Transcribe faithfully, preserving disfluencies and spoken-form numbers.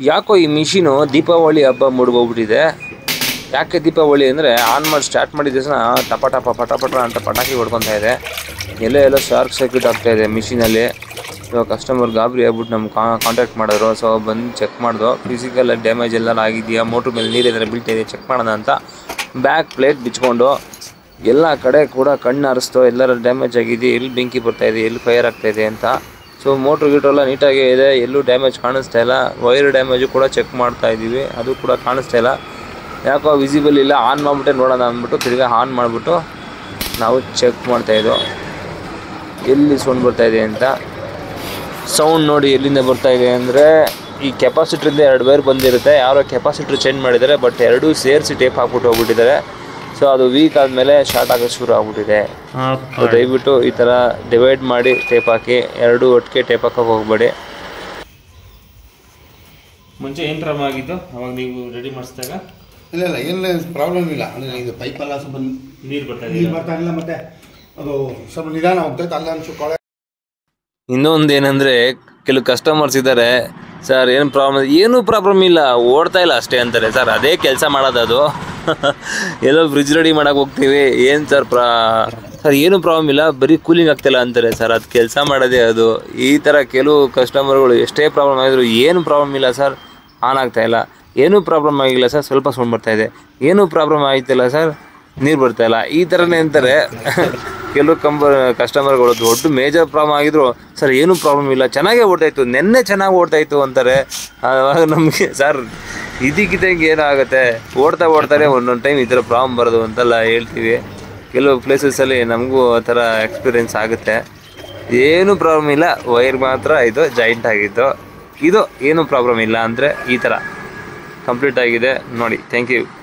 ಯಾಕೋ ಈ ಮಿಷಿನು ದೀಪಾವಳಿ ಹಬ್ಬ ಮುಡ್ಗೋಗ್ಬಿಟ್ಟಿದೆ. ಯಾಕೆ ದೀಪಾವಳಿ ಅಂದರೆ ಆನ್ ಮಾಡಿ ಸ್ಟಾರ್ಟ್ ಮಾಡಿದ ದಿವಸ ಟಪ ಟಪ ಪಟ ಪಟ ಅಂತ ಪಟಾಕಿ ಹೊಡ್ಕೊತಾ ಇದೆ. ಎಲ್ಲೋ ಎಲ್ಲೋ ಶಾರ್ಟ್ ಸರ್ಕ್ಯೂಟ್ ಆಗ್ತಾಯಿದೆ ಮಿಷಿನಲ್ಲಿ. ಇವಾಗ ಕಸ್ಟಮರ್ ಗಾಬರಿ ಆಗ್ಬಿಟ್ಟು ನಮ್ಗೆ ಕಾಂಟ್ಯಾಕ್ಟ್ ಮಾಡಿದ್ರು. ಸೊ ಬಂದು ಚೆಕ್ ಮಾಡಿದ್ರು, ಫಿಸಿಕಲ್ ಡ್ಯಾಮೇಜ್ ಎಲ್ಲ ಆಗಿದೆಯಾ, ಮೋಟ್ರ್ ಮೇಲೆ ನೀರಿದ್ರೆ ಬೀಳ್ತಾ ಇದೆ ಚೆಕ್ ಮಾಡೋಣ ಅಂತ ಬ್ಯಾಕ್ ಪ್ಲೇಟ್ ಬಿಚ್ಕೊಂಡು ಎಲ್ಲ ಕಡೆ ಕೂಡ ಕಣ್ಣು ಹಾರಿಸ್ತೋ ಎಲ್ಲರ ಡ್ಯಾಮೇಜ್ ಆಗಿದೆ, ಎಲ್ಲಿ ಬೆಂಕಿ ಬರ್ತಾಯಿದೆ, ಎಲ್ಲಿ ಫೈರ್ ಆಗ್ತಾಯಿದೆ ಅಂತ. ಸೊ ಮೋಟ್ರ್ ಗೀಟ್ರೆಲ್ಲ ನೀಟಾಗೇ ಇದೆ, ಎಲ್ಲೂ ಡ್ಯಾಮೇಜ್ ಕಾಣಿಸ್ತಾ ಇಲ್ಲ. ವೈರ್ ಡ್ಯಾಮೇಜು ಕೂಡ ಚೆಕ್ ಮಾಡ್ತಾ ಇದ್ದೀವಿ, ಅದು ಕೂಡ ಕಾಣಿಸ್ತಾ ಇಲ್ಲ. ಯಾಕೋ ವಿಸಿಬಲ್ ಇಲ್ಲ. ಆನ್ ಮಾಡಿಬಿಟ್ಟೆ ನೋಡೋಣ ಅಂದ್ಬಿಟ್ಟು ತಿರ್ಗಾ ಆನ್ ಮಾಡಿಬಿಟ್ಟು ನಾವು ಚೆಕ್ ಮಾಡ್ತಾಯಿದ್ದೋ ಎಲ್ಲಿ ಸೌಂಡ್ ಬರ್ತಾಯಿದೆ ಅಂತ. ಸೌಂಡ್ ನೋಡಿ ಎಲ್ಲಿಂದ ಬರ್ತಾಯಿದೆ ಅಂದರೆ ಈ ಕೆಪಾಸಿಟ್ರಿಂದ ಎರಡು ವೈರ್ ಬಂದಿರುತ್ತೆ. ಯಾರೋ ಕೆಪಾಸಿಟ್ರ್ ಚೇಂಜ್ ಮಾಡಿದ್ದಾರೆ, ಬಟ್ ಎರಡೂ ಸೇರಿಸಿ ಟೇಪ್ ಹಾಕ್ಬಿಟ್ಟು ಹೋಗ್ಬಿಟ್ಟಿದ್ದಾರೆ. ಸೊ ಅದು ವೀಕ್ ಆದಮೇಲೆ ಶಾರ್ಟ್ ಆಗೋದು ಶುರು ಆಗ್ಬಿಟ್ಟಿದೆ. ಸೊ ದಯವಿಟ್ಟು ಈ ಥರ ಡಿವೈಡ್ ಮಾಡಿ ಟೇಪ್ ಹಾಕಿ, ಎರಡು ಒಟ್ಟಿಗೆ ಟೇಪ್ ಹಾಕೋಕೆ ಹೋಗಬೇಡಿ. ಮುಂಚೆ ಏನು ಪ್ರಾಬ್ಲಮ್ ಆಗಿತ್ತು ಅವಾಗ ನೀವು ರೆಡಿ ಮಾಡಿಸಿದಾಗ? ಇಲ್ಲ ಇಲ್ಲ ಏನು ಪ್ರಾಬ್ಲಮ್ ಇಲ್ಲ. ಅಂದರೆ ಇದು ಪೈಪೆಲ್ಲ ಸ್ವಲ್ಪ ನೀರು ಬರ್ತಾ ನೀರು ಬರ್ತಾ ಇಲ್ಲ, ಮತ್ತು ಅದು ಸ್ವಲ್ಪ ನಿಧಾನ ಹೋಗ್ತೈತೆ ಅಲ್ಲ ಅನ್ಸುಕೊಳ್ಳೆ. ಇನ್ನೊಂದು ಏನಂದರೆ ಕೆಲವು ಕಸ್ಟಮರ್ಸ್ ಇದ್ದಾರೆ, ಸರ್ ಏನು ಪ್ರಾಬ್ಲಮ್, ಏನೂ ಪ್ರಾಬ್ಲಮ್ ಇಲ್ಲ, ಓಡ್ತಾ ಇಲ್ಲ ಅಷ್ಟೇ ಅಂತಾರೆ. ಸರ್ ಅದೇ ಕೆಲಸ ಮಾಡೋದು ಅದು. ಎಲ್ಲೋ ಫ್ರಿಜ್ ರೆಡಿ ಮಾಡೋಕೆ ಹೋಗ್ತೀವಿ, ಏನು ಸರ್ ಪ್ರಾ ಸರ್ ಏನೂ ಪ್ರಾಬ್ಲಮ್ ಇಲ್ಲ, ಬರೀ ಕೂಲಿಂಗ್ ಆಗ್ತಿಲ್ಲ ಅಂತಾರೆ. ಸರ್ ಅದು ಕೆಲಸ ಮಾಡೋದೇ ಅದು. ಈ ಥರ ಕೆಲವು ಕಸ್ಟಮರ್ಗಳು ಎಷ್ಟೇ ಪ್ರಾಬ್ಲಮ್ ಆಗಿದ್ರು, ಏನು ಪ್ರಾಬ್ಲಮ್ ಇಲ್ಲ ಸರ್, ಆನ್ ಆಗ್ತಾಯಿಲ್ಲ, ಏನೂ ಪ್ರಾಬ್ಲಮ್ ಆಗಿಲ್ಲ ಸರ್, ಸ್ವಲ್ಪ ಸೌಂಡ್ ಬರ್ತಾಯಿದೆ, ಏನೂ ಪ್ರಾಬ್ಲಮ್ ಆಯ್ತಿಲ್ಲ ಸರ್, ನೀರು ಬರ್ತಾಯಿಲ್ಲ, ಈ ಥರನೇ ಅಂತಾರೆ. ಕೆಲವು ಕಂಬ ಕಸ್ಟಮರ್ಗಳು ದೊಡ್ಡ ಮೇಜರ್ ಪ್ರಾಬ್ಲಮ್ ಆಗಿದ್ರು, ಸರ್ ಏನೂ ಪ್ರಾಬ್ಲಮ್ ಇಲ್ಲ, ಚೆನ್ನಾಗೇ ಓಡ್ತಾಯಿತ್ತು, ನೆನ್ನೆ ಚೆನ್ನಾಗಿ ಓಡ್ತಾಯಿತ್ತು ಅಂತಾರೆ. ಆವಾಗ ನಮಗೆ ಸರ್ ಇದಕ್ಕಿದ್ದಂಗೆ ಏನೋ ಆಗುತ್ತೆ, ಓಡ್ತಾ ಓಡ್ತಾರೆ ಒಂದೊಂದು ಟೈಮ್ ಈ ಥರ ಪ್ರಾಬ್ಲಮ್ ಬರೋದು ಅಂತೆಲ್ಲ ಹೇಳ್ತೀವಿ. ಕೆಲವು ಪ್ಲೇಸಸಲ್ಲಿ ನಮಗೂ ಆ ಥರ ಎಕ್ಸ್ಪೀರಿಯೆನ್ಸ್ ಆಗುತ್ತೆ. ಏನೂ ಪ್ರಾಬ್ಲಮ್ ಇಲ್ಲ, ವೈರ್ ಮಾತ್ರ ಇದು ಜಾಯಿಂಟ್ ಆಗಿತ್ತು, ಇದು ಏನೂ ಪ್ರಾಬ್ಲಮ್ ಇಲ್ಲ ಅಂದರೆ ಈ ಥರ ಕಂಪ್ಲೀಟ್ ಆಗಿದೆ ನೋಡಿ. Thank you.